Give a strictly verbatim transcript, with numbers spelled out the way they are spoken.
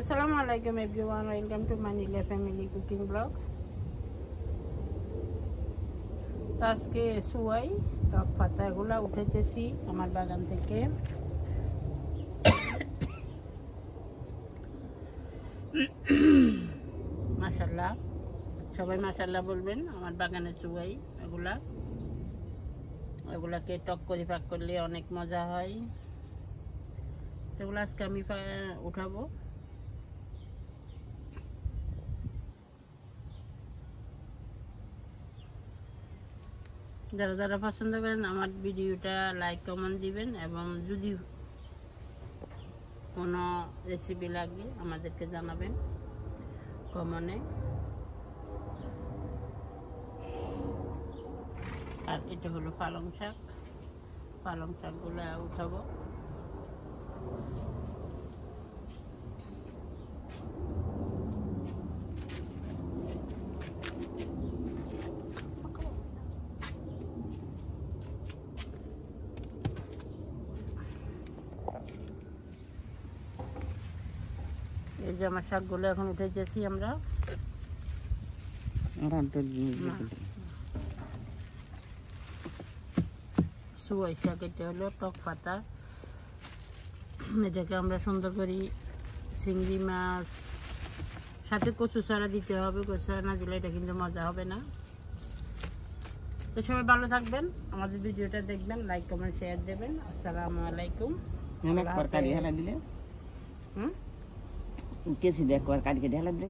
আসসালামু আলাইকুম everyone, welcome to my Neela family cooking blog. তো আজকে সুয়াই টক পাতাগুলো উঠেতেছি আমার বাগান থেকে। মাশাল্লাহ, সবাই মাশাল্লাহ বলবেন। আমার বাগানে সুয়াই এগুলা এগুলাকে টক করে পাক করলে অনেক মজা হয়। সেগুলো আজকে আমি উঠাবো। যারা যারা পছন্দ করেন আমার ভিডিওটা লাইক কমেন্ট দিবেন, এবং যদি কোনো রেসিপি লাগে আমাদেরকে জানাবেন কমেন্টে। আর এটা হলো পালং শাক, পালং শাকগুলো উঠাবো। এই যে আমার শাকগুলো এখন উঠেছি আমরা। সুয়াই শাক, এটা হলো টক পাতা। এটাকে আমরা সুন্দর করে চিংড়ি মাছ সাথে কচু চারা দিতে হবে। কচু চারা না দিলে এটা কিন্তু মজা হবে না। তো সবাই ভালো থাকবেন, আমাদের ভিডিওটা দেখবেন, লাইক কমেন্ট শেয়ার দেবেন। আসসালামু আলাইকুম। হুম কেসি দেখ কালকে ঢেলা দিলে